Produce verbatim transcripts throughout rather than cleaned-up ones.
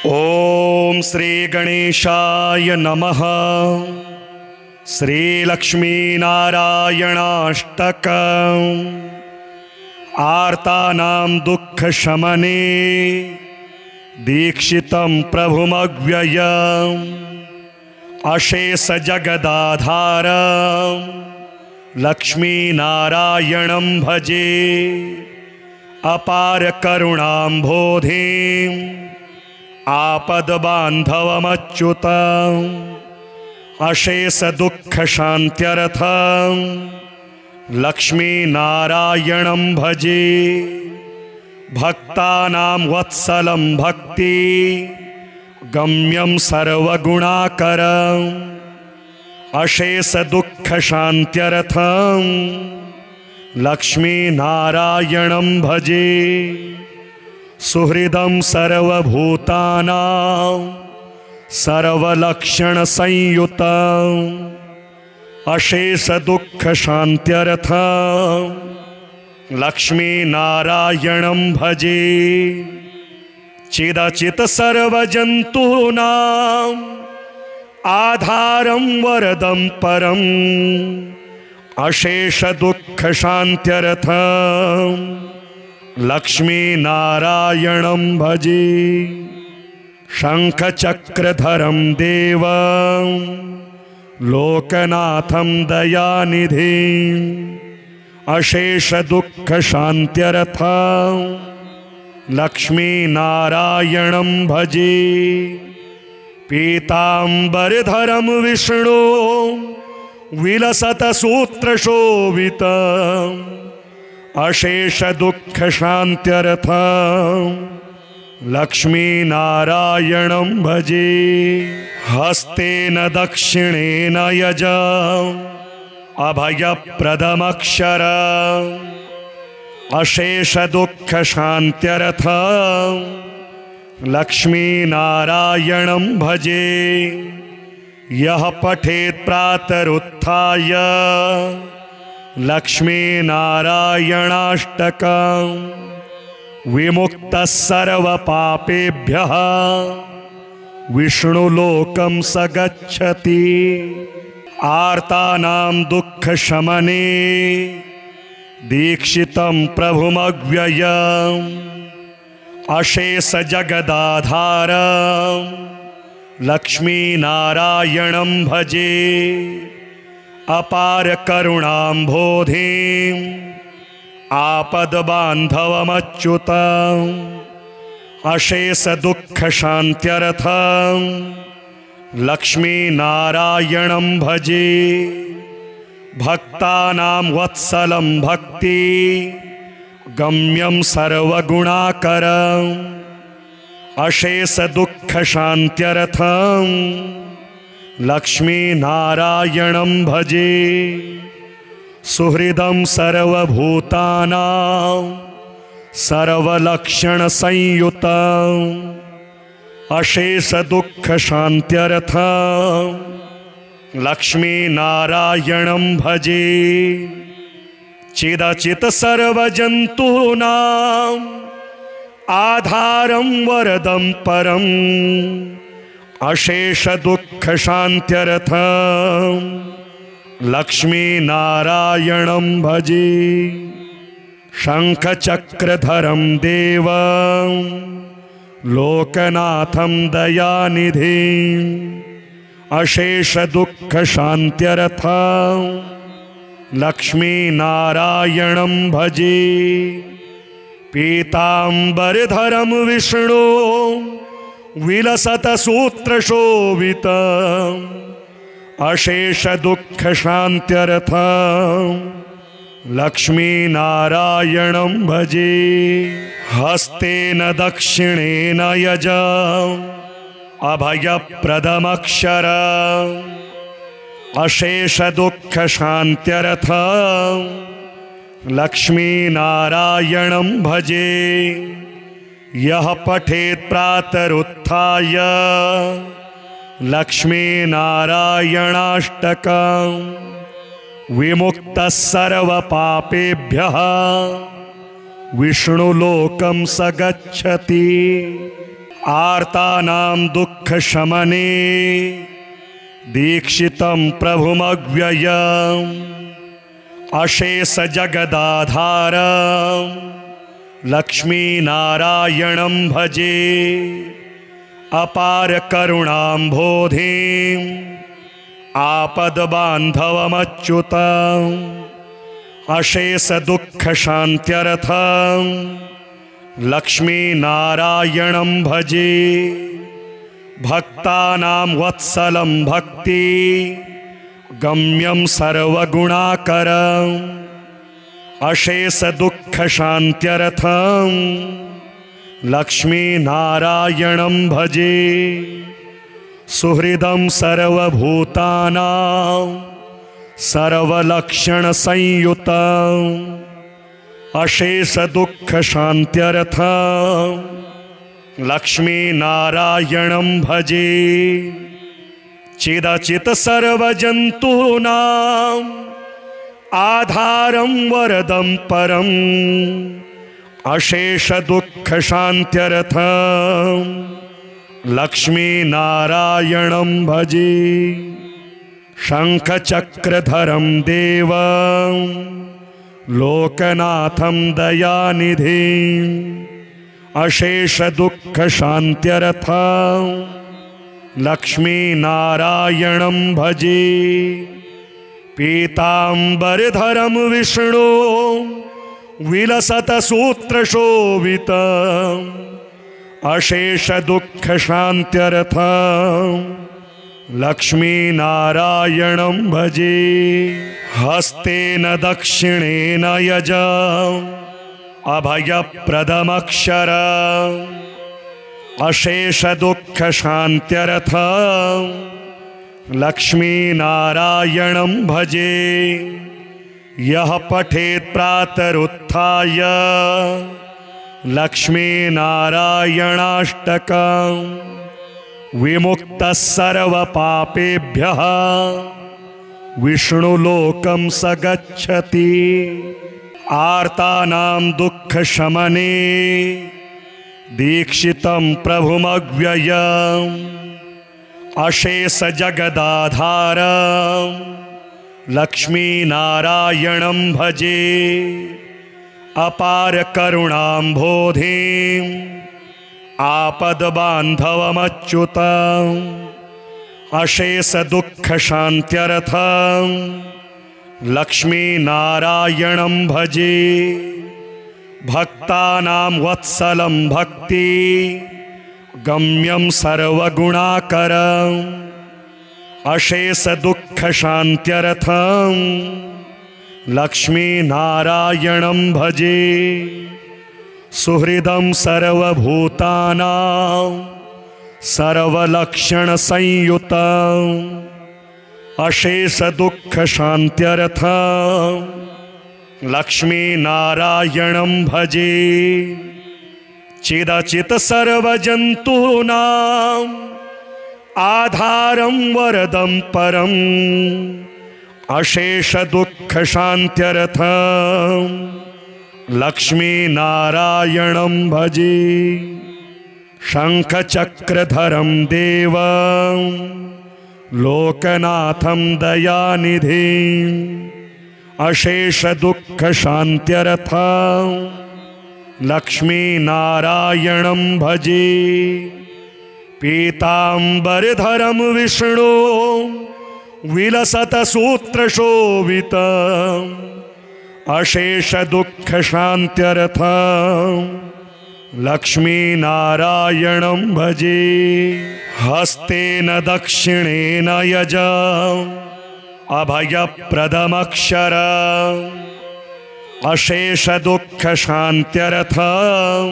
ओम श्री गणेशाय नमः। श्री लक्ष्मी नारायणाष्टक। आर्तानां दुःख शमने दीक्षितं प्रभुमव्ययम् अशेष जगदाधारं लक्ष्मी नारायणं भजे। अपार करुणाम्भोधिं आपद बांधवमच्युतम् अशेष दुःख शांत्यर्थं लक्ष्मी नारायणं भजे। भक्तानां वत्सलं भक्ति गम्यं सर्वगुणाकरम् अशेष दुःख शांत्यर्थं लक्ष्मी नारायणं भजे। सुहृदं सर्वभूतानां सर्वलक्षण संयुतं अशेष दुःख शांत्यर्थं लक्ष्मी नारायणं भजे। चिदचित सर्वजन्तूनां आधारं वरदं परम् अशेष दुःख शांत्यर्थं लक्ष्मी नारायणं भजे। शंख चक्रधरं देवं लोकनाथं दयानिधिं अशेष दुःख शांत्यर्थं लक्ष्मी नारायणं भजे। पीताम्बरधरं विष्णु विलसत सूत्रशोभितं अशेष दुःख शांत्यर्थं लक्ष्मी नारायणं भजे। हस्तेन दक्षिणेन यजम् अभयप्रदमक्षरम् अशेष दुःख शांत्यर्थं लक्ष्मी नारायणं भजे। यः पठेत् प्रातरुत्थाय लक्ष्मी नारायणाष्टकं विमुक्तः सर्वपापेभ्यः विष्णुलोकं स गच्छति। आर्तानां दुःख शमने दीक्षितं प्रभुमव्ययम् अशेष जगदाधारं लक्ष्मी नारायणं भजे। अपार करुणाम्भोधिं आपद बांधवमच्युतम् अशेष दुःख शांत्यर्थं लक्ष्मी नारायणं भजे। भक्तानां वत्सलं भक्ति गम्यं सर्वगुणाकरम् अशेष दुःख शांत्यर्थं लक्ष्मी नारायणं भजे। सुहृदं सर्वभूतानां सर्वलक्षण संयुतं अशेष दुःख शांत्यर्थं लक्ष्मी नारायणं भजे। चिदचित सर्वजन्तूनां आधारं वरदं परम् अशेष दुःख शांत्यर्थं लक्ष्मी नारायणं भजे। शंख चक्रधरं देवं लोकनाथं दयानिधिं अशेष दुःख शांत्यर्थं लक्ष्मी नारायणं भजे। पीताम्बरधरं विष्णु विलसत सूत्रशोभितं अशेष दुःख शांत्यर्थं लक्ष्मी नारायणं भजे। हस्तेन दक्षिणेन यजम् अभयप्रदमक्षरम् अशेष दुःख शांत्यर्थं लक्ष्मी नारायणं भजे। यः पठेत् प्रातरुत्थाय लक्ष्मी नारायणाष्टकं विमुक्तः सर्वपापेभ्यः विष्णुलोकं स गच्छति। आर्तानां दुःखशमने दीक्षितं प्रभुमव्ययम् अशेषजगदाधारं लक्ष्मीनारायणं भजे। अपार करुणाम्भोधिम् आपद्बान्धवमच्युतम् अशेषदुःखशान्त्यर्थं लक्ष्मीनारायणं भजे। भक्तानां वत्सलं भक्ति गम्यं सर्वगुणाकरम् अशेषदुःखशान्त्यर्थं लक्ष्मीनारायणं भजे। सुहृदं सर्वभूतानां सर्वलक्षणसंयुतं अशेषदुःखशान्त्यर्थं लक्ष्मीनारायणं भजे। चिदचित सर्वजन्तूनां आधारं वरदं परम् अशेषदुःखशान्त्यर्थं लक्ष्मीनारायणं भजे। शङ्खचक्रधरं देवं लोकनाथं दयानिधिं अशेषदुःखशान्त्यर्थं लक्ष्मीनारायणं भजे। पीताम्बरधरं विष्णु विलसतसूत्रशोभितम् अशेषदुःखशान्त्यर्थं लक्ष्मीनारायणं भजे। हस्तेन दक्षिणेन यजम् अभयप्रदमक्षरम् अशेषदुःखशान्त्यर्थं लक्ष्मीनारायणं भजे। यः पठेत् प्रातरुत्थाय लक्ष्मीनारायणाष्टकं विमुक्तः सर्वपापेभ्यः विष्णुलोकं स गच्छति। आर्तानां दुःखशमने दीक्षितं प्रभुमव्ययम् अशेषजगदाधारं लक्ष्मीनारायणं भजे। अपार करुणाम्भोधिम् आपद्बान्धवमच्युतम् अशेषदुःखशान्त्यर्थं लक्ष्मीनारायणं भजे। भक्तानां वत्सलं भक्ति गम्यं सर्वगुणाकरम् अशेषदुःखशान्त्यर्थं लक्ष्मीनारायणं भजे। सुहृदं सर्वभूतानां सर्वलक्षणसंयुतं अशेषदुःखशान्त्यर्थं लक्ष्मीनारायणं भजे। चिदचित सर्वजन्तूनां आधारं वरदं परम् अशेषदुःखशान्त्यर्थं लक्ष्मीनारायणं भजे। शङ्खचक्रधरं देवं लोकनाथं दयानिधिं अशेषदुःखशान्त्यर्थं लक्ष्मीनारायणं भजे। पीताम्बरधरं विष्णु विलसतसूत्रशोभितम् अशेषदुःखशान्त्यर्थं लक्ष्मीनारायणं भजे। हस्तेन दक्षिणेन यजम् अभयप्रदमक्षरम् अशेषदुःखशान्त्यर्थं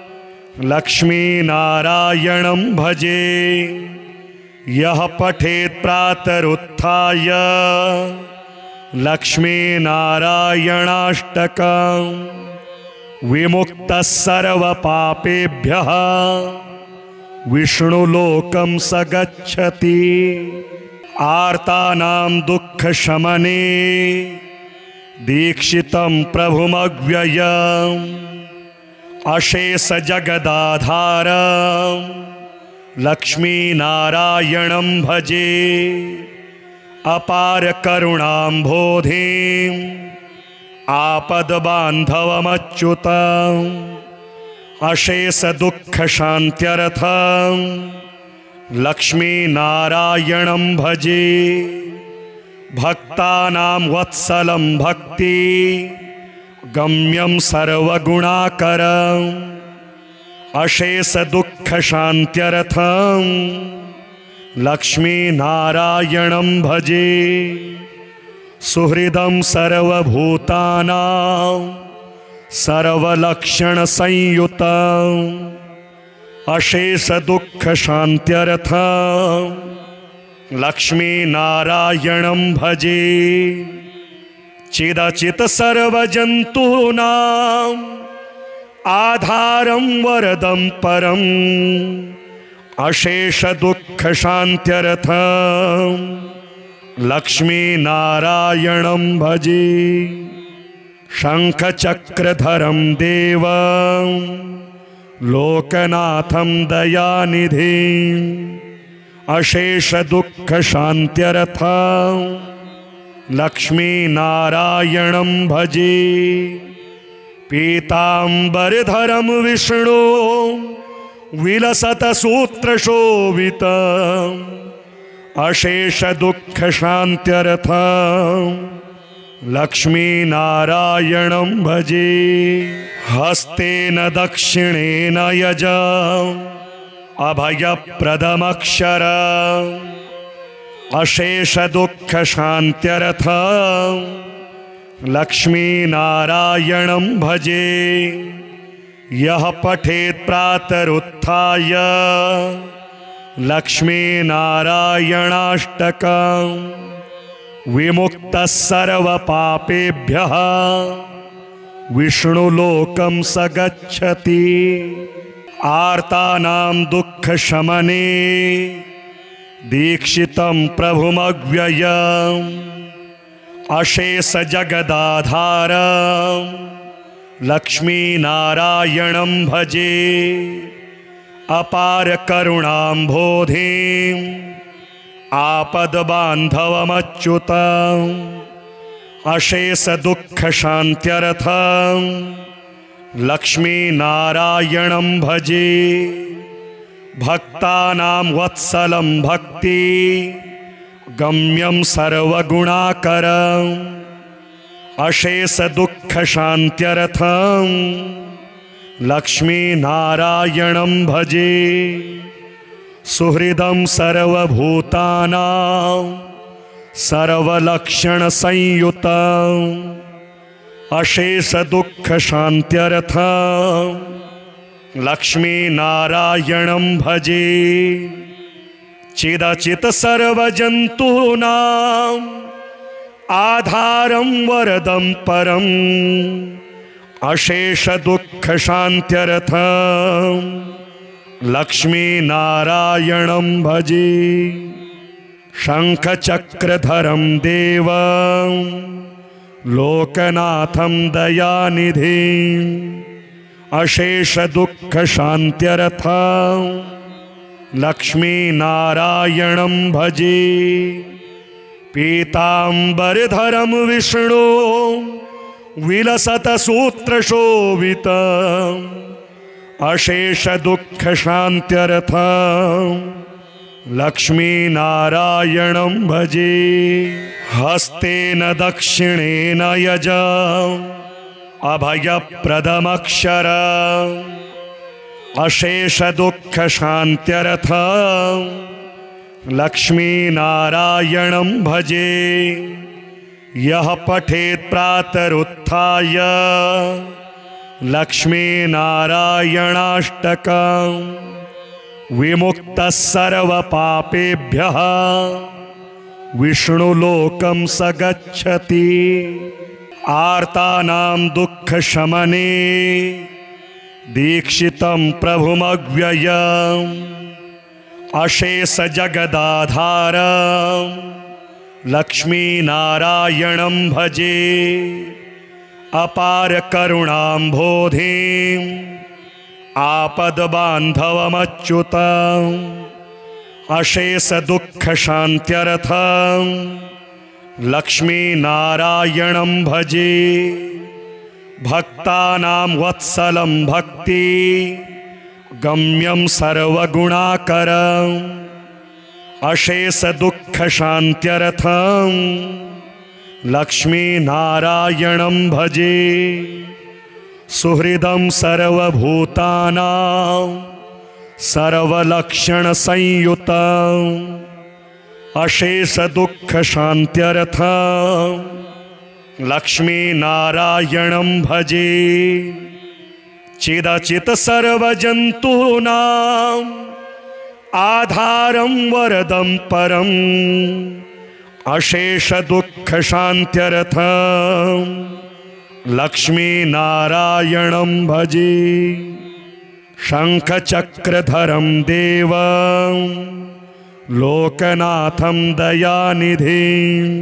लक्ष्मीनारायणं भजे। यः पठेत् प्रातरुत्थाय लक्ष्मीनारायणाष्टकं विमुक्तः सर्वपापेभ्यः विष्णुलोकं स गच्छति। आर्तानां दुःखशमने दीक्षितं प्रभुमव्ययम् अशेष जगदाधारं लक्ष्मीनारायणं भजे। अपार करुणाम्भोधिं आपद्बान्धवमच्युतम् अशेष दुःख शान्त्यर्थं लक्ष्मीनारायणं भजे। भक्तानां वत्सलं भक्ति गम्यं सर्वगुणाकरम् अशेष दुःख शान्त्यर्थं लक्ष्मीनारायणं भजे। सुहृदं सर्वभूतानां सर्वलक्षणसंयुतं अशेष दुःख शान्त्यर्थं लक्ष्मीनारायणं भजे। चिदचित सर्वजन्तूनां आधारं वरदं परम् अशेष दुःख शान्त्यर्थं लक्ष्मीनारायणं भजे। शङ्खचक्रधरं देवं लोकनाथं दयानिधिं अशेष दुःख शान्त्यर्थं लक्ष्मीनारायणं भजे। पीताम्बरधरं विष्णु विलसत सूत्रशोभितं अशेष दुःख शान्त्यर्थं लक्ष्मीनारायणं भजे। हस्तेन दक्षिणेन यजम् अभयप्रदमक्षरम् अशेष दुःख शान्त्यर्थं लक्ष्मीनारायणं भजे। यः पठेत् प्रातरुत्थाय लक्ष्मीनारायणाष्टकं विमुक्तः सर्वपापेभ्यः विष्णुलोकं स गच्छति। आर्तानां दुःखशमने दीक्षितं प्रभुमव्ययम् अशेष जगदाधारं लक्ष्मीनारायणं भजे। अपार करुणाम्भोधिं आपद्बान्धवमच्युतम् अशेष दुःख शान्त्यर्थं लक्ष्मीनारायणं भजे। भक्तानां वत्सलं भक्ति गम्यं सर्वगुणाकरम् अशेष दुःख शान्त्यर्थं लक्ष्मीनारायणं भजे। सुहृदं सर्वभूतानां सर्वलक्षणसंयुतं अशेष दुःख शान्त्यर्थं लक्ष्मीनारायणं भजे। चिदचित सर्वजन्तूनां आधारं वरदं परम् अशेष दुःख शान्त्यर्थं लक्ष्मीनारायणं भजे। शङ्खचक्रधरं देवं लोकनाथं दयानिधिं अशेष दुःख शान्त्यर्थं लक्ष्मीनारायणं भजे। पीताम्बरधरं विष्णु विलसत सूत्रशोभितं अशेष दुःख शान्त्यर्थं लक्ष्मीनारायणं भजे। हस्तेन दक्षिणेन यजम् अभयप्रदमक्षरम् अशेष दुःख शान्त्यर्थं लक्ष्मीनारायणं भजे। यः पठेत् प्रातरुत्थाय लक्ष्मीनारायणाष्टकं विमुक्तः सर्वपापेभ्यः विष्णुलोकं स गच्छति। आर्तानां दुःखशमने दीक्षितं प्रभुमव्ययम् अशेष जगदाधारं लक्ष्मीनारायणं भजे। अपार करुणाम्भोधिं आपद्बान्धवमच्युतम् अशेषदुःखशान्त्यर्थं लक्ष्मीनारायणं भजे। भक्तानां वत्सलं भक्ति गम्यं सर्वगुणाकरम् अशेषदुःखशान्त्यर्थं लक्ष्मीनारायणं भजे। सुहृदं सर्वभूतानां सर्वलक्षणसंयुतं अशेषदुःखशान्त्यर्थं लक्ष्मीनारायणं भजे। चिदचित सर्वजन्तूनां आधारं वरदं परम् अशेषदुःखशान्त्यर्थं लक्ष्मीनारायणं भजे। शङ्खचक्रधरं देवं लोकनाथं दयानिधिं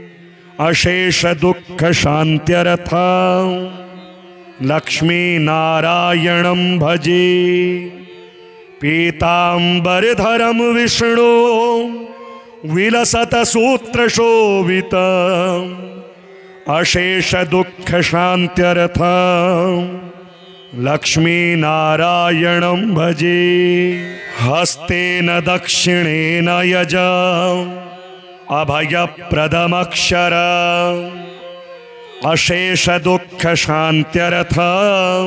अशेषदुःखशान्त्यर्थं लक्ष्मीनारायणं भजे। पीताम्बरधरं विष्णु विलसतसूत्रशोभितम् अशेषदुःखशान्त्यर्थं लक्ष्मीनारायणं भजे। हस्तेन दक्षिणेन यजम् अभयप्रदमक्षरम् अशेषदुःखशान्त्यर्थं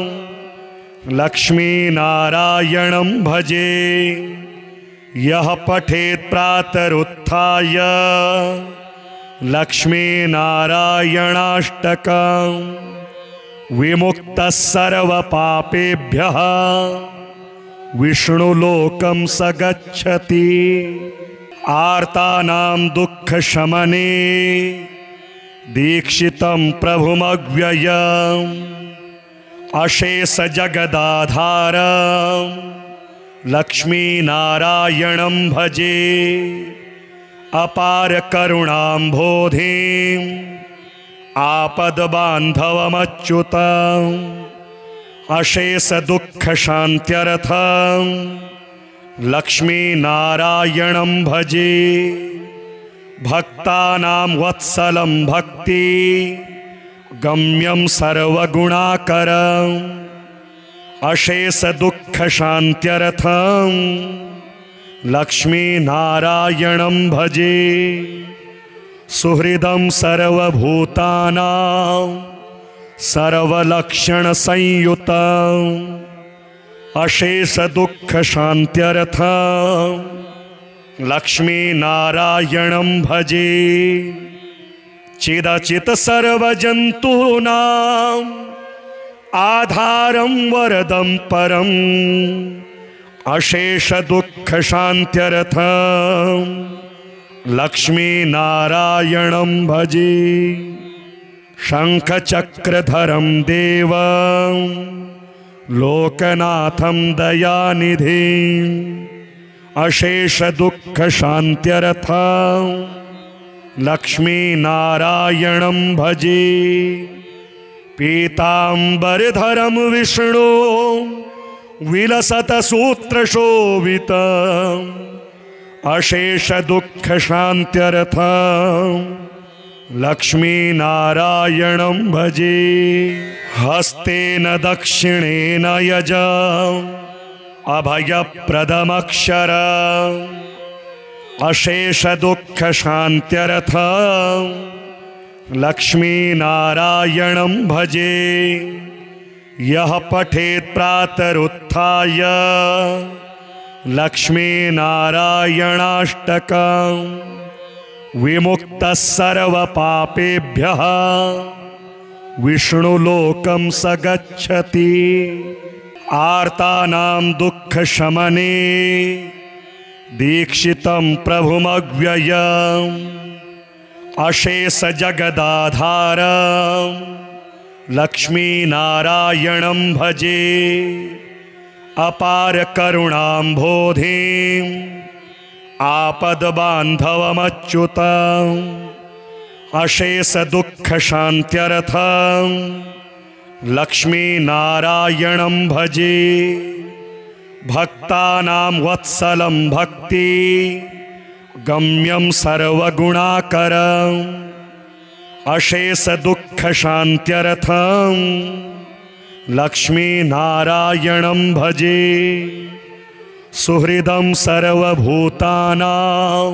लक्ष्मीनारायणं भजे। यः पठेत् प्रातरुत्थाय लक्ष्मीनारायणाष्टकं विमुक्तः सर्वपापेभ्यः विष्णुलोकं स गच्छति। आर्तानां दुःखशमने दीक्षितं प्रभुमव्ययम् अशेषजगदाधारं लक्ष्मीनारायणं भजे। अपार करुणाम्भोधिं आपद्बान्धवमच्युतम् अशेषदुःखशान्त्यर्थं लक्ष्मीनारायणं भजे। भक्तानां वत्सलं भक्ति गम्यं सर्वगुणाकरम् अशेषदुःखशान्त्यर्थं लक्ष्मीनारायणं भजे। सुहृदं सर्वभूतानां सर्वलक्षणसंयुतं अशेषदुःखशान्त्यर्थं लक्ष्मीनारायणं भजे। चिदचित सर्वजन्तूनां आधारं वरदं परम् अशेषदुःखशान्त्यर्थं लक्ष्मीनारायणं भजे। शङ्खचक्रधरं देवं लोकनाथं दयानिधिं अशेषदुःखशान्त्यर्थं लक्ष्मीनारायणं भजे। पीताम्बरधरं विष्णु विलसतसूत्रशोभितम् अशेषदुःखशान्त्यर्थं लक्ष्मीनारायणं भजे। हस्तेन दक्षिणेन यजम् अभयप्रदमक्षरम् अशेषदुःखशान्त्यर्थं लक्ष्मीनारायणं भजे। यः पठेत् प्रातरुत्थाय लक्ष्मीनारायणाष्टकं विमुक्तः सर्वपापेभ्यः विष्णुलोकं स गच्छति। आर्तानां दुःखशमने दीक्षितं प्रभुमव्ययम् अशेषजगदाधारं लक्ष्मीनारायणं भजे। अपार करुणाम्भोधिं आपद्बान्धवमच्युतम् अशेषदुःखशान्त्यर्थं लक्ष्मीनारायणं भजे। भक्तानां वत्सलं भक्ति गम्यं सर्वगुणाकरम् अशेष दुःख शान्त्यर्थं लक्ष्मीनारायणं भजे। सुहृदं सर्वभूतानां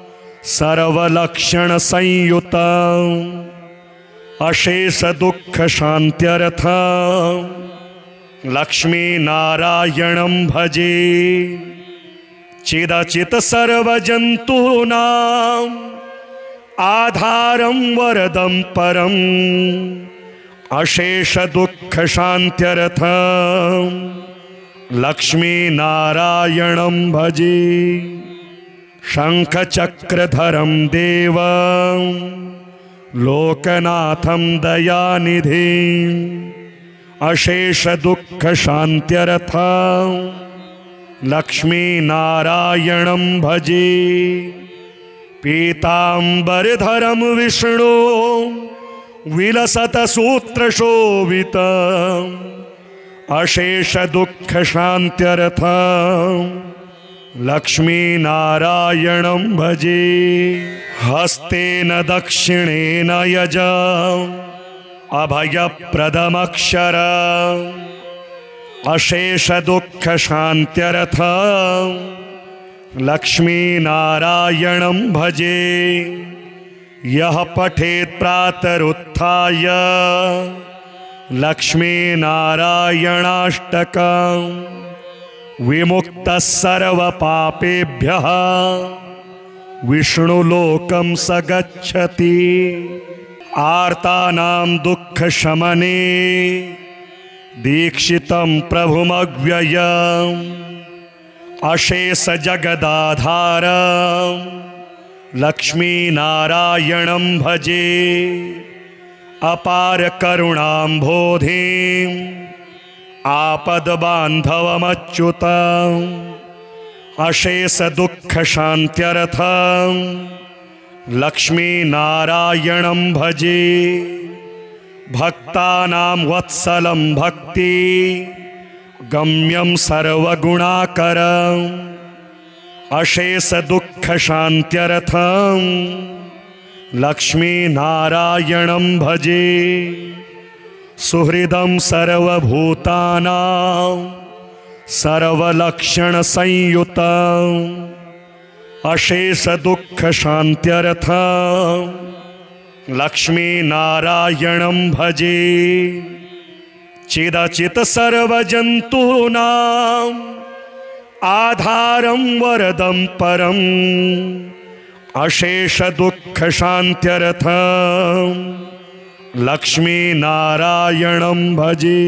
सर्वलक्षणसंयुतं अशेष दुःख शान्त्यर्थं लक्ष्मीनारायणं भजे। चिदचित सर्वजन्तूनां आधारं वरदं परम् अशेष दुःख शान्त्यर्थं लक्ष्मीनारायणं भजे। शङ्खचक्रधरं देवं लोकनाथं दयानिधिं अशेष दुःख शान्त्यर्थं लक्ष्मीनारायणं भजे। पीताम्बरधरं विष्णु विलसत सूत्रशोभितम् अशेष दुःख शान्त्यर्थं लक्ष्मीनारायणं भजे। हस्तेन दक्षिणेन यजम् अभयप्रदमक्षरम् अशेष दुःख शान्त्यर्थं लक्ष्मीनारायणं भजे। यः पठेत् प्रातरुत्थाय लक्ष्मीनारायणाष्टकं विमुक्तः सर्वपापेभ्यः विष्णुलोकं स गच्छति। आर्तानां दुःखशमने दीक्षितं प्रभुमव्ययम् अशेष जगदाधारं लक्ष्मीनारायणं भजे। अपार करुणाम्भोधिं आपद्बान्धवमच्युतम् अशेष दुःख शान्त्यर्थं लक्ष्मीनारायणं भजे। भक्तानां वत्सलं भक्ति गम्यं सर्वगुणाकरम् अशेष दुःख शान्त्यर्थं लक्ष्मीनारायणं भजे। सुहृदं सर्वभूतानां सर्वलक्षणसंयुतं अशेष दुःख शान्त्यर्थं लक्ष्मीनारायणं भजे। चिदचित सर्वजन्तूनां आधारं वरदं परम् अशेष दुःख शान्त्यर्थं लक्ष्मीनारायणं भजे।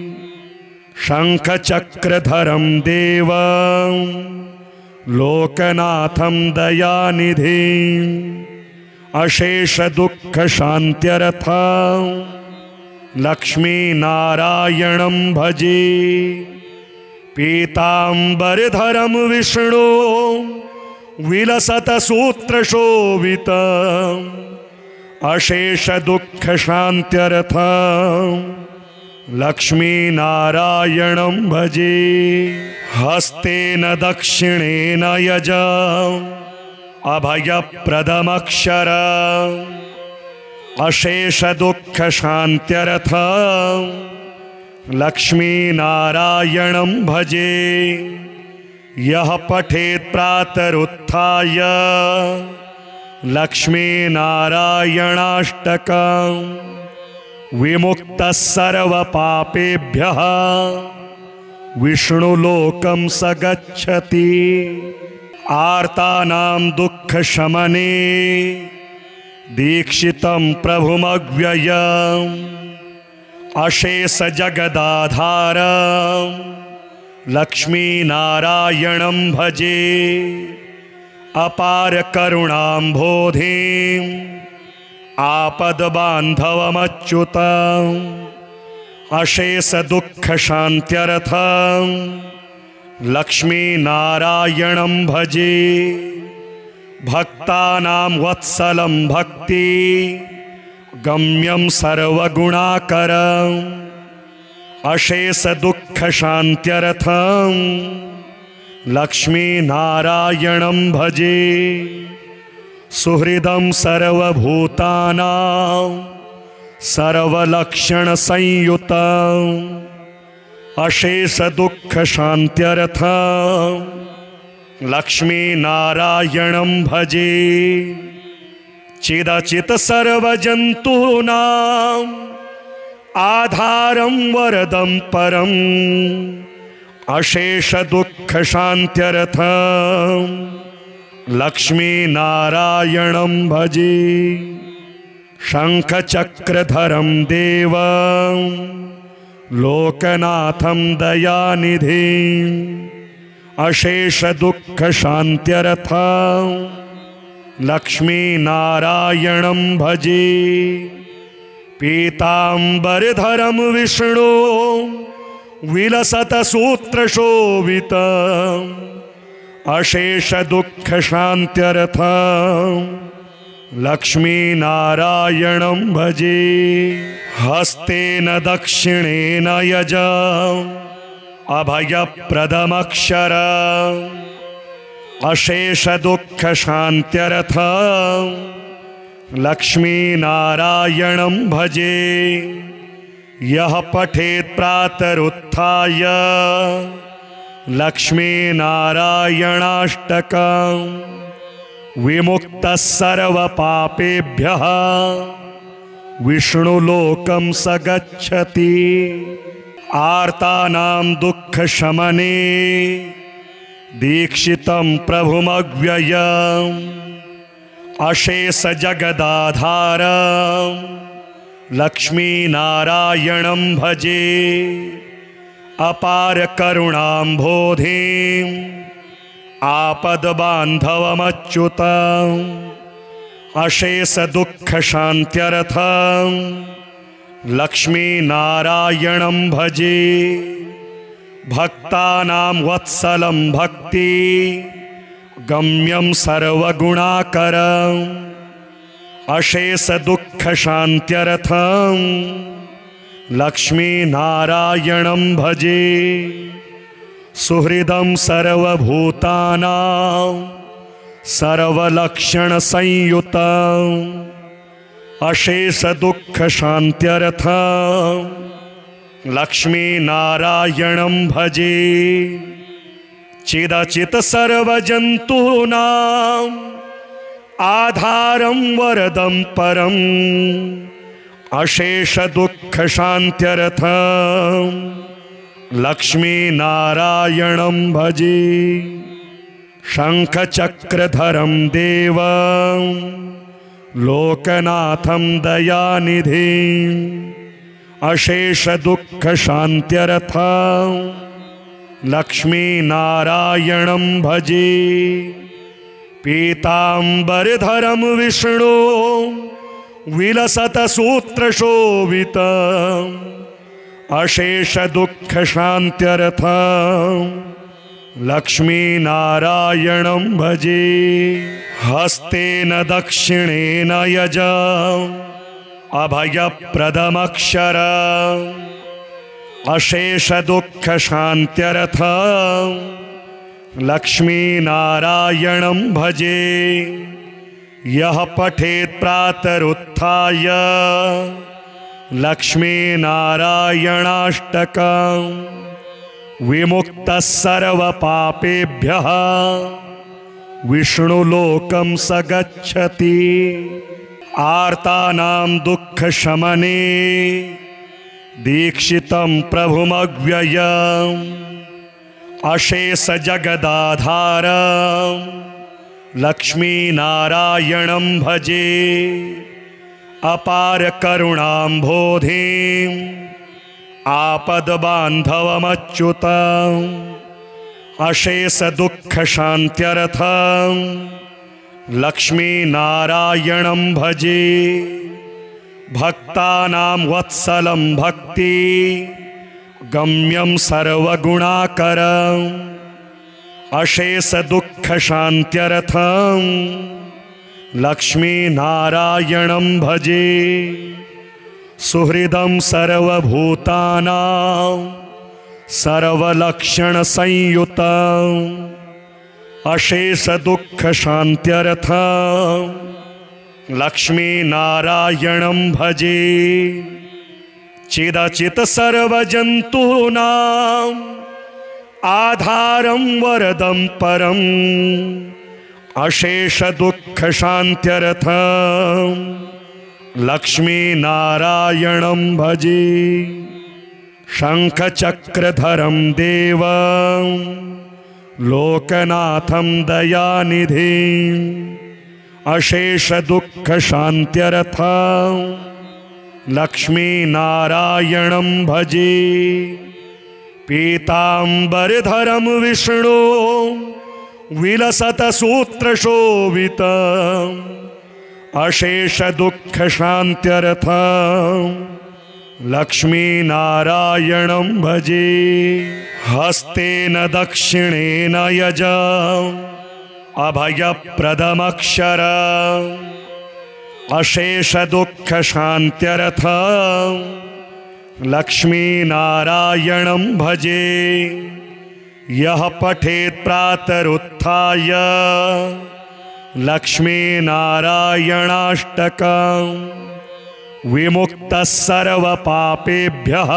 शङ्खचक्रधरं देवं लोकनाथं दयानिधिं अशेष दुःख शान्त्यर्थं लक्ष्मीनारायणं भजे। पीताम्बरधरं विष्णु विलसत सूत्रशोभितम् अशेष दुःख शान्त्यर्थं लक्ष्मीनारायणं भजे। हस्तेन दक्षिणेन यजम् अभयप्रदमक्षरम् अशेष दुःख शान्त्यर्थं लक्ष्मीनारायणं भजे। यः पठेत् प्रातरुत्थाय लक्ष्मीनारायणाष्टकं विमुक्तः सर्वपापेभ्यः विष्णुलोकं स गच्छति। आर्तानां दुःखशमने दीक्षितं प्रभुमव्ययम् अशेष जगदाधारं लक्ष्मीनारायणं भजे। अपार करुणाम्भोधिं आपद्बान्धवमच्युतम् अशेष दुःख शान्त्यर्थं लक्ष्मीनारायणं भजे। भक्तानां वत्सलं भक्ति गम्यं सर्वगुणाकरम् अशेष दुःख शान्त्यर्थं लक्ष्मी नारायणं भजे। सुहृदं सर्वभूतानां सर्वलक्षण संयुतं अशेष दुःख शान्त्यर्थं लक्ष्मी नारायणं भजे। चिदचित सर्वजन्तूनाम् आधारं वरदं परम् अशेष दुःख शान्त्यर्थं लक्ष्मी नारायणं भजे। शंख चक्रधरं देवं लोकनाथं दयानिधिं अशेष दुःख शान्त्यर्थं लक्ष्मी नारायणं भजे। पीताम्बरधरं विष्णु विलसत सूत्रशोभितं अशेष दुःख शान्त्यर्थं लक्ष्मी नारायणं भजे। हस्तेन दक्षिणेन यजं अभयप्रदमक्षरं अशेष दुःख शान्त्यर्थं लक्ष्मी नारायणं भजे। यः पठेत् प्रातरुत्थाय लक्ष्मी नारायणाष्टकं विमुक्तः सर्वपापेभ्यः विष्णुलोकं स गच्छति। आर्तानां दुःखशमने दीक्षितं प्रभुमव्ययम् अशेष जगदाधारं लक्ष्मी नारायणं भजे। अपार करुणाम्भोधिं आपद्बान्धवमच्युतं अशेष दुःख शान्त्यर्थं लक्ष्मी नारायणं भजे। भक्तानां वत्सलं भक्ति गम्यं सर्वगुणाकरं अशेष दुःख शान्त्यर्थं लक्ष्मी नारायणं भजे। सुहृदं सर्वभूतानां सर्वलक्षण संयुतं अशेष दुःख शान्त्यर्थं लक्ष्मी नारायणं भजे। चिदचित सर्वजन्तूनाम् आधारं वरदं परम् अशेष दुःख शान्त्यर्थं लक्ष्मी नारायणं भजे। शंख चक्रधरं देवं लोकनाथं दयानिधिं अशेष दुःख शान्त्यर्थं लक्ष्मी नारायणं भजे। पीताम्बरधरं विष्णु विलसत सूत्रशोभितं अशेष दुःख शान्त्यर्थं लक्ष्मी नारायणं भजे। हस्तेन दक्षिणेन यजं अभयप्रदमक्षरं अशेष दुःख शान्त्यर्थं लक्ष्मी नारायणं भजे। यः पठेत् प्रातरुत्थाय लक्ष्मी नारायणाष्टकं विमुक्तः सर्वपापेभ्यः विष्णुलोकं स गच्छति। आर्तानां दुःखशमने दीक्षितं प्रभुमव्ययम् अशेष जगदाधारं लक्ष्मी नारायणं भजे। अपार करुणाम्भोधिं आपद्बान्धवमच्युतं अशेष दुःख शान्त्यर्थं लक्ष्मी नारायणं भजे। भक्तानां वत्सलं भक्ति गम्यं सर्वगुणाकरं अशेष दुःख शान्त्यर्थं लक्ष्मी नारायणं भजे। सुहृदं सर्वभूतानां सर्वलक्षणसंयुतं अशेषदुःखशान्त्यर्थं लक्ष्मीनारायणं भजे। चिदचित सर्वजन्तूनाम् आधारं वरदं परम् अशेषदुःखशान्त्यर्थं लक्ष्मीनारायणं भजे। शङ्खचक्रधरं देवं लोकनाथं दयानिधिं अशेषदुःखशान्त्यर्थं लक्ष्मीनारायणं भजे। पीताम्बरधरं विष्णु विलसतसूत्रशोभितं अशेषदुःखशान्त्यर्थं लक्ष्मीनारायणं भजे। हस्तेन दक्षिणेन यजम् अभयप्रदमक्षरम् अशेषदुःखशान्त्यर्थं लक्ष्मीनारायणं भजे। यः पठेत् प्रातरुत्थाय लक्ष्मीनारायणाष्टकं विमुक्तः सर्वपापेभ्यः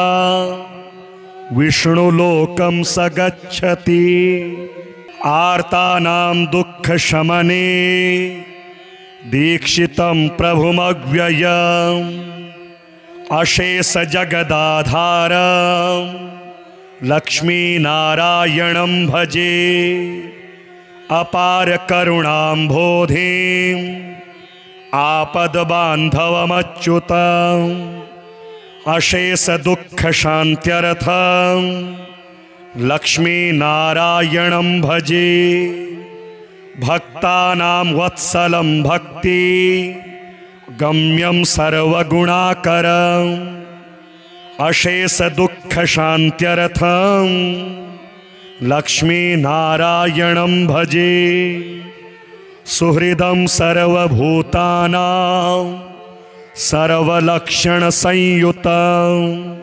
विष्णुलोकं स गच्छति। आर्तानां दुःखशमने दीक्षितं प्रभुमव्ययम् अशेषजगदाधारं लक्ष्मीनारायणं भजे। अपार करुणाम्भोधिं आपद्बान्धवमच्युतम् अशेषदुःखशान्त्यर्थं लक्ष्मीनारायणं भजे। भक्तानां वत्सलं भक्ति गम्यं सर्वगुणाकरम् अशेषदुःखशान्त्यर्थं लक्ष्मीनारायणं भजे। सुहृदं सर्वभूतानां सर्वलक्षणसंयुतं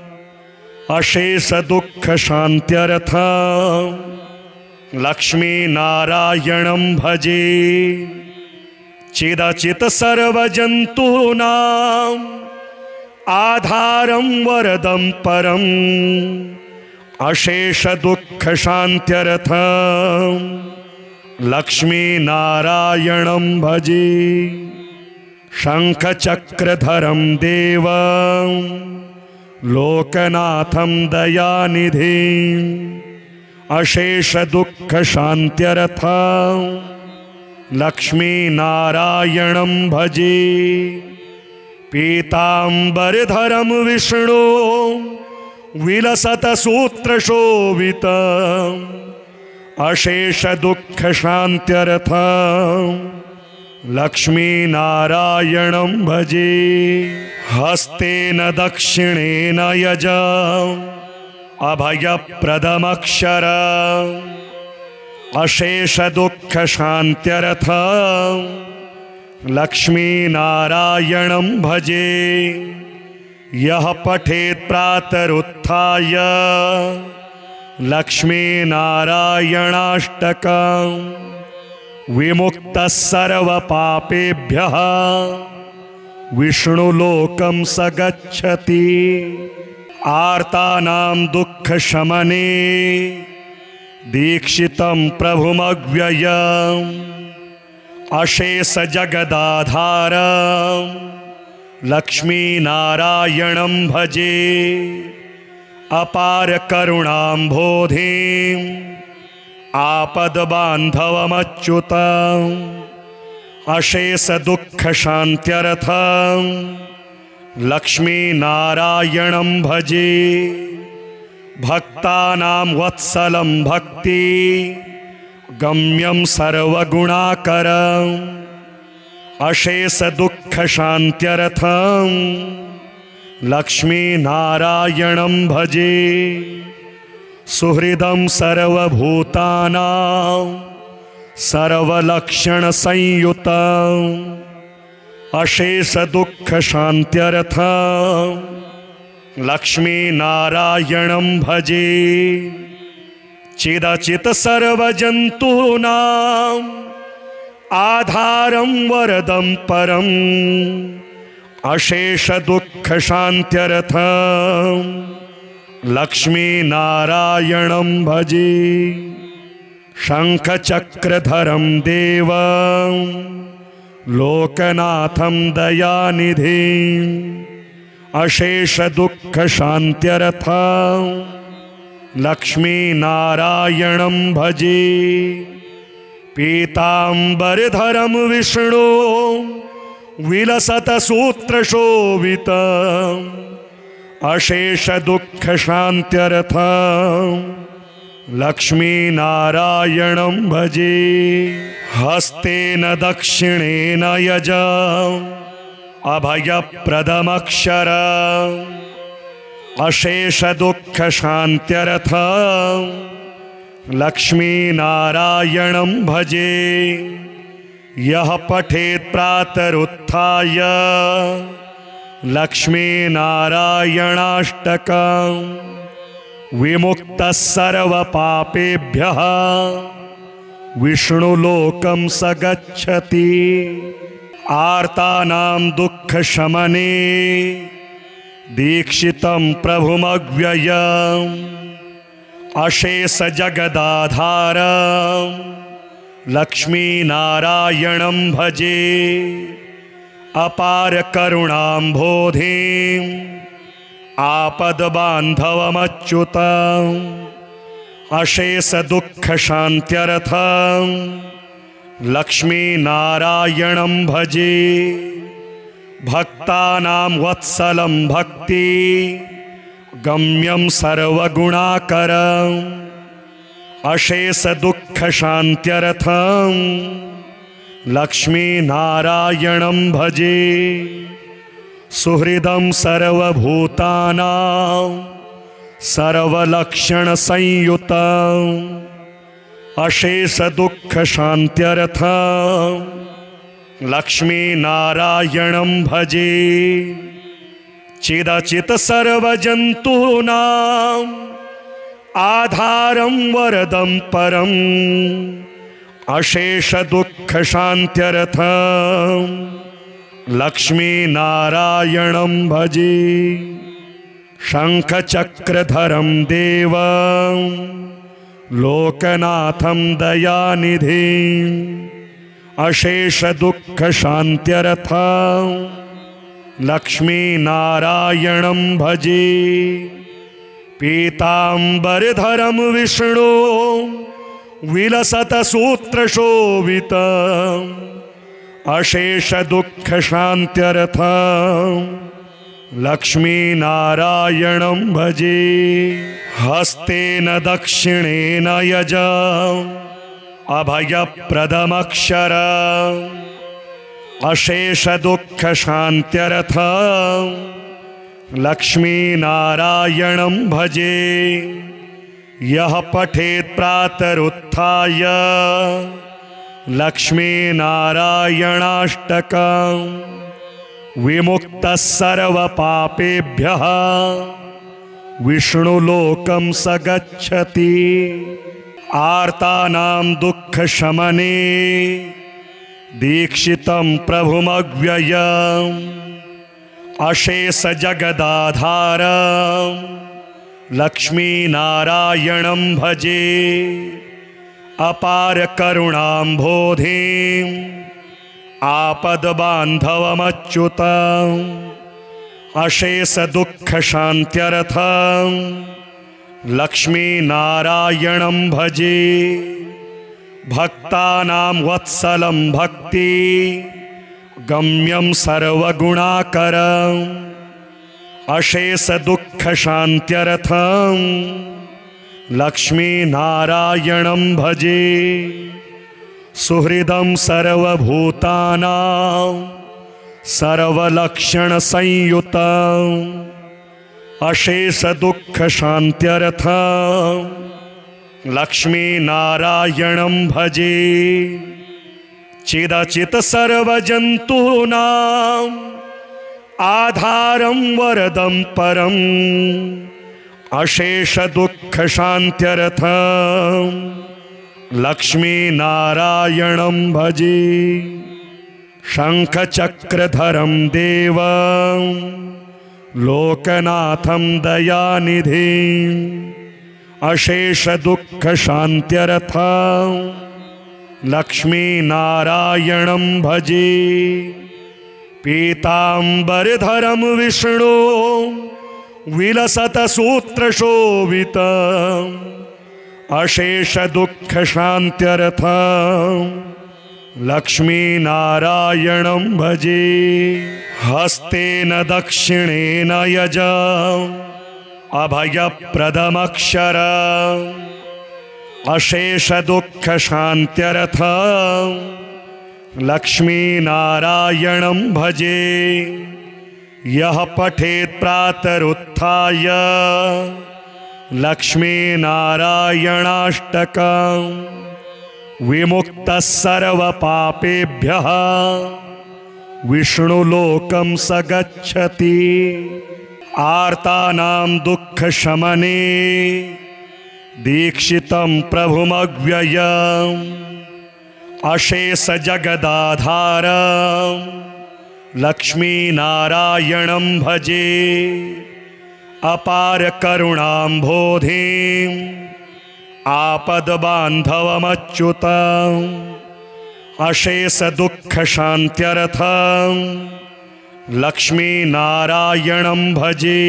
अशेषदुःखशान्त्यर्थं लक्ष्मीनारायणं भजे। चिदचित सर्वजन्तूनाम् आधारं वरदं परम् अशेषदुःखशान्त्यर्थं लक्ष्मीनारायणं भजे। शङ्खचक्रधरं देवं लोकनाथं दयानिधिं अशेषदुःखशान्त्यर्थं लक्ष्मीनारायणं भजे। पीताम्बरधरं विष्णु विलसतसूत्रशोभितं अशेषदुःखशान्त्यर्थं लक्ष्मीनारायणं भजे। हस्तेन दक्षिणेन यजम् अभयप्रदमक्षरम् अशेषदुःखशान्त्यर्थं लक्ष्मीनारायणं भजे। यः पठेत् प्रातरुत्थाय लक्ष्मीनारायणाष्टकं विमुक्तः सर्वपापेभ्यः विष्णुलोकं स गच्छति। आर्तानां दुःखशमने दीक्षितं प्रभुमव्ययम् अशेषजगदाधारं लक्ष्मीनारायणं भजे। अपार करुणाम्भोधिं आपद्बान्धवमच्युतम् अशेषदुःखशान्त्यर्थं लक्ष्मीनारायणं भजे। भक्तानां वत्सलं भक्ति गम्यं सर्वगुणाकरम् अशेषदुःखशान्त्यर्थं लक्ष्मीनारायणं भजे। सुहृदं सर्वभूतानां सर्वलक्षणसंयुतं अशेष दुःख शान्त्यर्थं लक्ष्मी नारायणं भजे। चिदचित सर्वजन्तूनाम् आधारं वरदं परम् अशेष दुःख शान्त्यर्थं लक्ष्मी नारायणं भजे। शङ्खचक्रधरं देवं लोकनाथं दयानिधिं अशेष दुःख शान्त्यर्थं लक्ष्मी नारायणं भजे। पीताम्बरधरं विष्णु विलसत सूत्रशोभितं अशेष दुःख शान्त्यर्थं लक्ष्मी नारायणं भजे। हस्तेन दक्षिणेन यजम् अभयप्रदमक्षरम् अशेष दुःख शान्त्यर्थं लक्ष्मी नारायणं भजे। यः पठेत् प्रातरुत्थाय लक्ष्मी नारायणाष्टकं विमुक्तः सर्वपापेभ्यः विष्णुलोकं स गच्छति। आर्तानां दुःखशमने दीक्षितं प्रभुमव्ययम् अशेष जगदाधारं लक्ष्मी नारायणं भजे। अपार करुणाम्भोधिं आपद्बान्धवमच्युतम् अशेष दुःख शान्त्यर्थं लक्ष्मी नारायणं भजे। भक्तानां वत्सलं भक्ति गम्यं सर्वगुणाकरम् अशेष दुःख शान्त्यर्थं लक्ष्मी नारायणं भजे। सुहृदं सर्वभूतानां सर्वलक्षणसंयुतं अशेष दुःख शान्त्यर्थं लक्ष्मी नारायणं भजे। चिदचित सर्वजन्तूनाम् आधारं वरदं परम् अशेष दुःख शान्त्यर्थं लक्ष्मी नारायणं भजे। शङ्खचक्रधरं देवं लोकनाथं दयानिधिं अशेष दुःख शान्त्यर्थं लक्ष्मी नारायणं भजे। पीताम्बरधरं विष्णु विलसत सूत्रशोभितं अशेष दुःख शान्त्यर्थं लक्ष्मी नारायणं भजे। हस्तेन दक्षिणेन यजम् अभयप्रदमक्षरम् अशेष दुःख शान्त्यर्थं लक्ष्मी नारायणं भजे। यः पठेत् प्रातरुत्थाय लक्ष्मी नारायणाष्टकं विमुक्तः सर्वपापेभ्यः विष्णुलोकं स गच्छति। आर्तानां दुःखशमने दीक्षितं प्रभुमव्ययम् अशेष जगदाधारं लक्ष्मी नारायणं भजे। अपार करुणाम्भोधिं आपद्बान्धवमच्युतम् अशेष दुःख शान्त्यर्थं लक्ष्मी नारायणं भजे। भक्तानां वत्सलं भक्ति गम्यं सर्वगुणाकरम् अशेष दुःख शान्त्यर्थं लक्ष्मी नारायणं भजे। सुहृदं सर्वभूतानां सर्वलक्षणसंयुतं अशेष दुःख शान्त्यर्थं लक्ष्मी नारायणं भजे। चिदचित सर्वजन्तूनाम् आधारं वरदं परम् अशेष दुःख शान्त्यर्थं लक्ष्मी नारायणं भजे। शङ्खचक्रधरं देवं लोकनाथं दयानिधिं अशेष दुःख शान्त्यर्थं लक्ष्मी नारायणं भजे। पीताम्बरधरं विष्णु विलसत सूत्रशोभितम् अशेष दुःख शान्त्यर्थं लक्ष्मी नारायणं भजे। हस्तेन दक्षिणेन यजम् अभयप्रदमक्षरम् अशेष दुःख शान्त्यर्थं लक्ष्मी नारायणं भजे। यः पठेत् प्रातरुत्थाय लक्ष्मी नारायणाष्टकं विमुक्तः सर्वपापेभ्यः विष्णुलोकं स गच्छति। आर्तानां दुःखशमने दीक्षितं प्रभुमव्ययम् अशेष जगदाधारं लक्ष्मी नारायणं भजे। अपार करुणाम्भोधिं आपद्बान्धवमच्युतम् अशेष दुःख शान्त्यर्थं लक्ष्मी नारायणं भजे।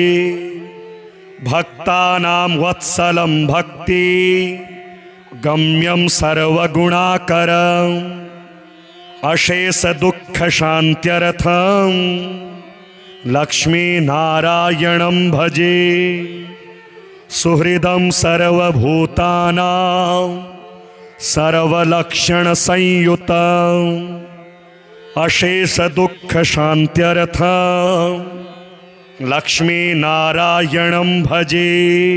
भक्तानां वत्सलं भक्ति गम्यं सर्वगुणाकरम् अशेष दुःख शान्त्यर्थं लक्ष्मी नारायणं भजे। सुहृदं सर्वभूतानां सर्वलक्षण संयुतं अशेष दुःख शान्त्यर्थं लक्ष्मी नारायणं भजे।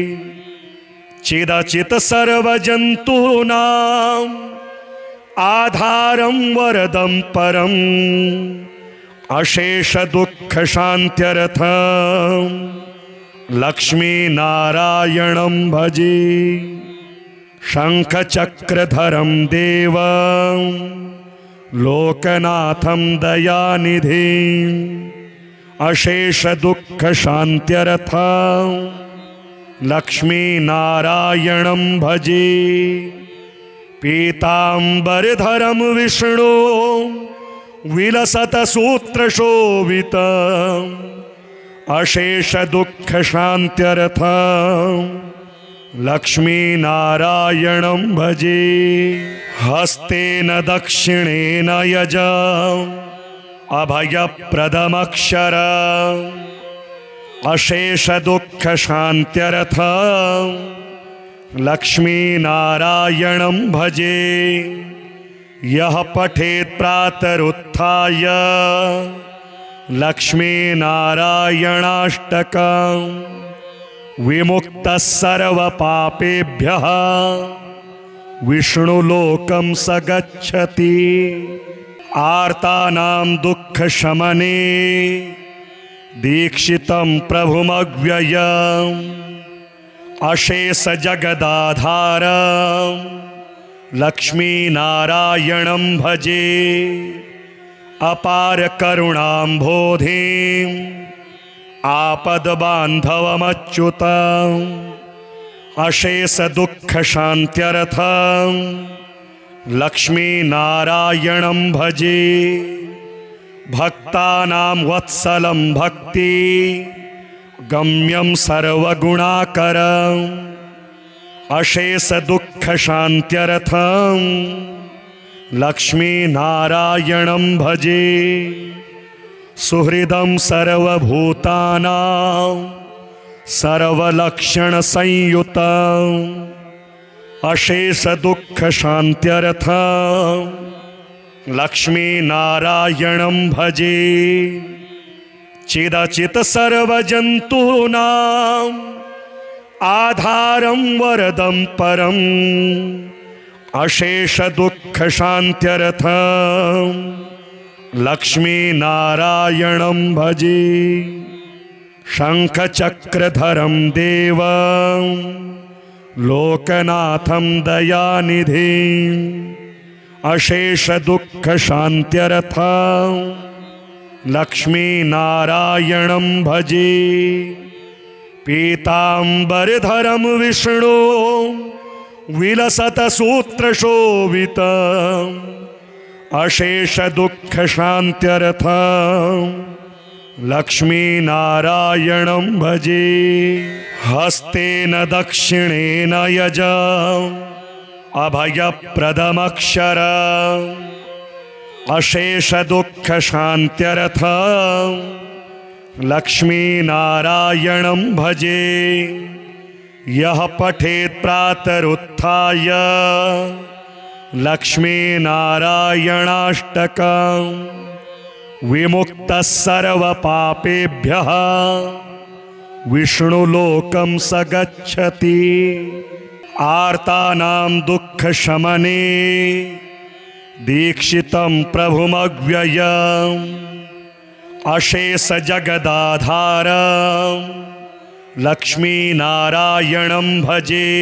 चिदचित सर्वजन्तूनाम् आधारं वरदं परम् अशेष दुःख शान्त्यर्थं लक्ष्मी नारायणं भजे। शङ्खचक्रधरं देवं लोकनाथं दयानिधिं अशेष दुःख शान्त्यर्थं लक्ष्मी नारायणं भजे। पीताम्बरधरं विष्णु विलसत सूत्रशोभितम् अशेष दुःख शान्त्यर्थं लक्ष्मी नारायणं भजे। हस्तेन दक्षिणेन यजम् अभयप्रदमक्षरम् अशेष दुःख शान्त्यर्थं लक्ष्मी नारायणं भजे। यः पठेत् प्रातरुत्थाय लक्ष्मी नारायणाष्टकं विमुक्तः सर्वपापेभ्यः विष्णुलोकं स गच्छति। आर्तानां दुःखशमने दीक्षितं प्रभुमव्ययम् अशेष जगदाधारं लक्ष्मी नारायणं भजे। अपार करुणाम्भोधिं आपद्बान्धवमच्युतम् अशेष दुःख शान्त्यर्थं लक्ष्मी नारायणं भजे। भक्तानां वत्सलं भक्ति गम्यं सर्वगुणाकरम् अशेष दुःख शान्त्यर्थं लक्ष्मी नारायणं भजे। सुहृदं सर्वभूतानां सर्वलक्षण संयुतं अशेष दुःख शान्त्यर्थं लक्ष्मी नारायणं भजे। चिदचित सर्वजन्तूनाम् आधारं वरदं परम् अशेष दुःख शान्त्यर्थं लक्ष्मी नारायणं भजे। शङ्खचक्रधरं देवं लोकनाथं दयानिधिं अशेष दुःख शान्त्यर्थं लक्ष्मी नारायणं भजे। पीताम्बरधरं विष्णु विलसत सूत्रशोभितं अशेष दुःख शान्त्यर्थं लक्ष्मी नारायणं भजे। हस्तेन दक्षिणेन यजं अभयप्रदमक्षरं अशेष दुःख शान्त्यर्थं लक्ष्मी नारायणं भजे। यः पठेत् प्रातरुत्थाय लक्ष्मी नारायणाष्टकं विमुक्तः सर्वपापेभ्यः विष्णुलोकं स गच्छति। आर्तानां दुःखशमने दीक्षितं प्रभुमव्ययम् अशेष जगदाधारं लक्ष्मी नारायणं भजे।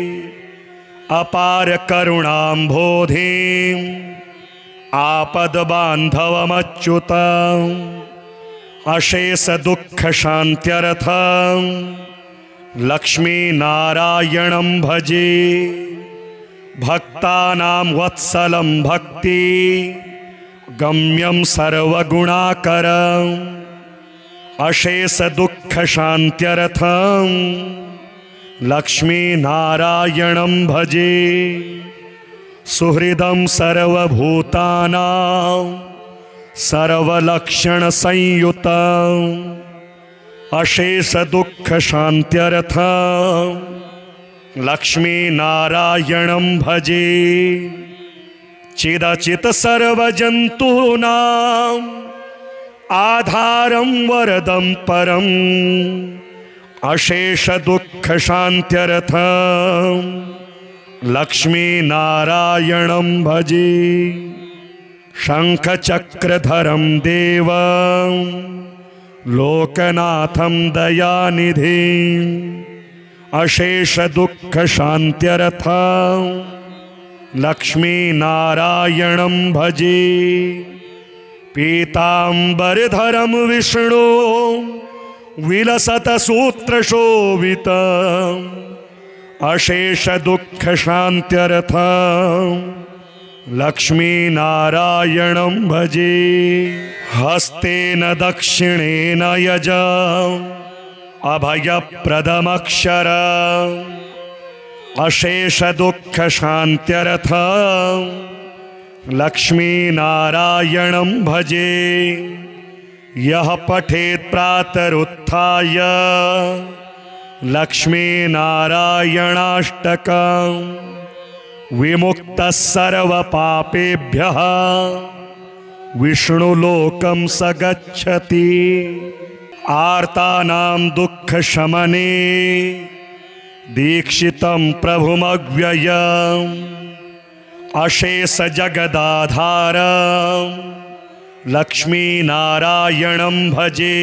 अपार करुणाम्भोधिं आपद्बान्धवमच्युतम् अशेष दुःख शान्त्यर्थं लक्ष्मी नारायणं भजे। भक्तानां वत्सलं भक्ति गम्यं सर्वगुणाकरम् अशेष दुःख शान्त्यर्थं लक्ष्मी नारायणं भजे। सुहृदं सर्वभूतानां सर्वलक्षणसंयुतं अशेष दुःख शान्त्यर्थं लक्ष्मी नारायणं भजे। चिदचित सर्वजन्तूनां आधारं वरदं परम् अशेष दुःख शान्त्यर्थं लक्ष्मी नारायणं भजे। शङ्खचक्रधरं देवं लोकनाथं दयानिधिं अशेष दुःख शान्त्यर्थं लक्ष्मी नारायणं भजे। पीताम्बरधरं विष्णु विलसत सूत्रशोभितं अशेष दुःख शान्त्यर्थं लक्ष्मी नारायणं भजे। हस्तेन दक्षिणेन यजं अभयप्रदमक्षरं अशेष दुःख शान्त्यर्थं लक्ष्मी नारायणं भजे। यः पठेत् प्रातरुत्थाय लक्ष्मी नारायणाष्टकं विमुक्तः सर्वपापेभ्यः विष्णुलोकं स गच्छति। आर्तानां दुःखशमने दीक्षितं प्रभुमव्ययम् अशेष जगदाधारं लक्ष्मी नारायणं भजे।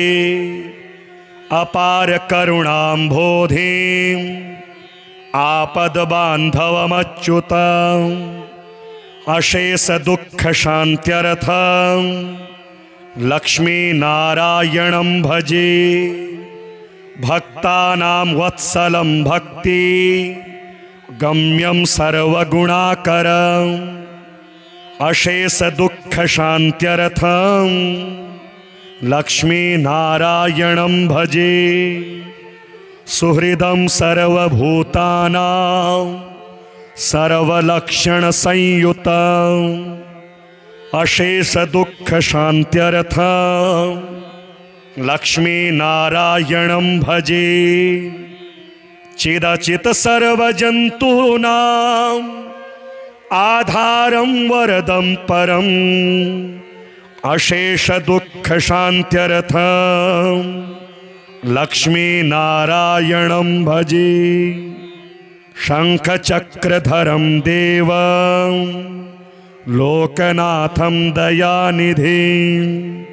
अपार करुणाम्भोधिं आपद्बान्धवमच्युतम् अशेष दुःख शान्त्यर्थं लक्ष्मी नारायणं भजे। भक्तानां वत्सलं भक्ति गम्यं सर्वगुणाकरम् अशेष दुःख शान्त्यर्थं लक्ष्मी नारायणं भजे। सुहृदं सर्वभूतानां सर्वलक्षणसंयुतं अशेष दुःख शान्त्यर्थं लक्ष्मी नारायणं भजे। चिदचित सर्वजन्तूनां आधारं वरदं परम् अशेष दुःख शान्त्यर्थं लक्ष्मी नारायणं भजे। शङ्खचक्रधरं देवं लोकनाथं दयानिधिं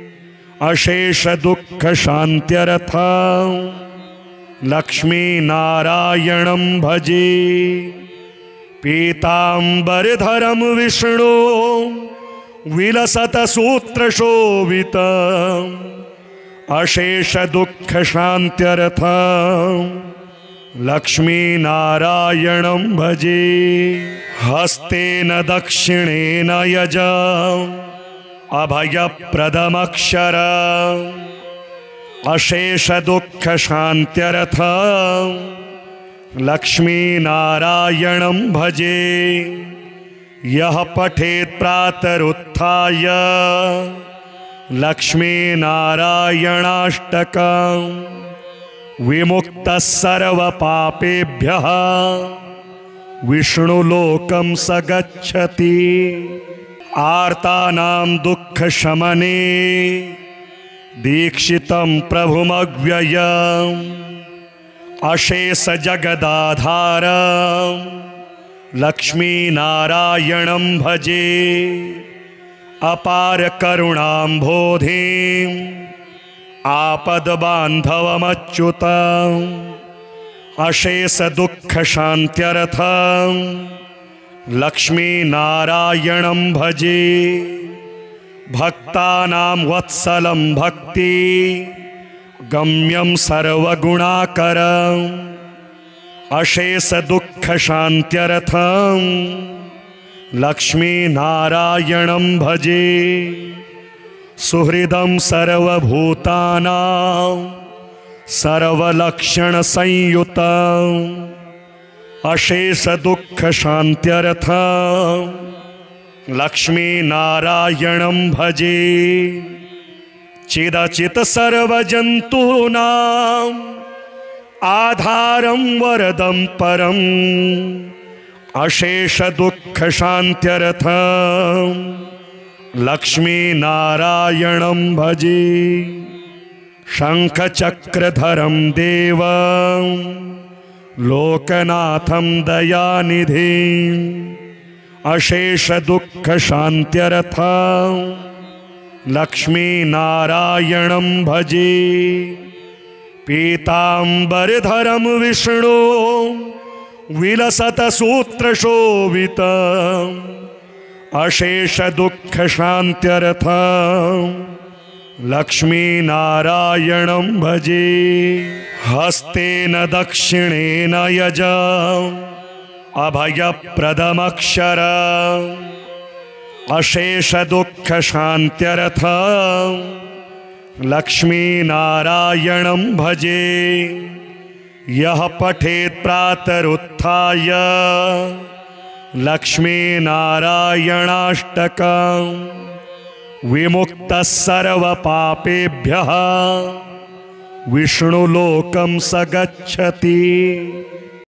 अशेषदुःखशान्त्यर्थं लक्ष्मीनारायणं भजे। पीताम्बरधरं विष्णु विलसतसूत्रशोभितं अशेषदुःखशान्त्यर्थं लक्ष्मीनारायणं भजे। हस्तेन दक्षिणेन यजम् अभयप्रदमक्षरम् अशेषदुःखशान्त्यर्थं लक्ष्मीनारायणं भजे। यः पठेत् प्रातरुत्थाय लक्ष्मीनारायणाष्टकं विमुक्तः सर्वपापेभ्यः विष्णुलोकं स गच्छति। आर्तानां दुःखशमने दीक्षितं प्रभुमव्ययम् अशेषजगदाधारं लक्ष्मीनारायणं भजे। अपार करुणाम्भोधिं आपद्बान्धवमच्युतम् अशेषदुःखशान्त्यर्थं लक्ष्मीनारायणं भजे। भक्तानां वत्सलं भक्ति गम्यं सर्वगुणाकरम् अशेषदुःखशान्त्यर्थं लक्ष्मीनारायणं भजे। सुहृदं सर्वभूतानां सर्वलक्षणसंयुतं अशेषदुःखशान्त्यर्थं लक्ष्मीनारायणं भजे। चिदचित सर्वजन्तूनां आधारं वरदं परम् अशेषदुःखशान्त्यर्थं लक्ष्मीनारायणं भजे। शङ्खचक्रधरं देवं लोकनाथं दयानिधिं अशेषदुःखशान्त्यर्थं लक्ष्मीनारायणं भजे। पीताम्बरधरं विष्णु विलसतसूत्रशोभितं अशेषदुःखशान्त्यर्थं लक्ष्मीनारायणं भजे। हस्तेन दक्षिणेन यजम् अभयप्रदमक्षरम् अशेषदुःखशान्त्यर्थं लक्ष्मीनारायणं भजे। यः पठेत् प्रातरुत्थाय लक्ष्मीनारायणाष्टकं विमुक्तः सर्वपापेभ्यः विष्णुलोकं स गच्छति।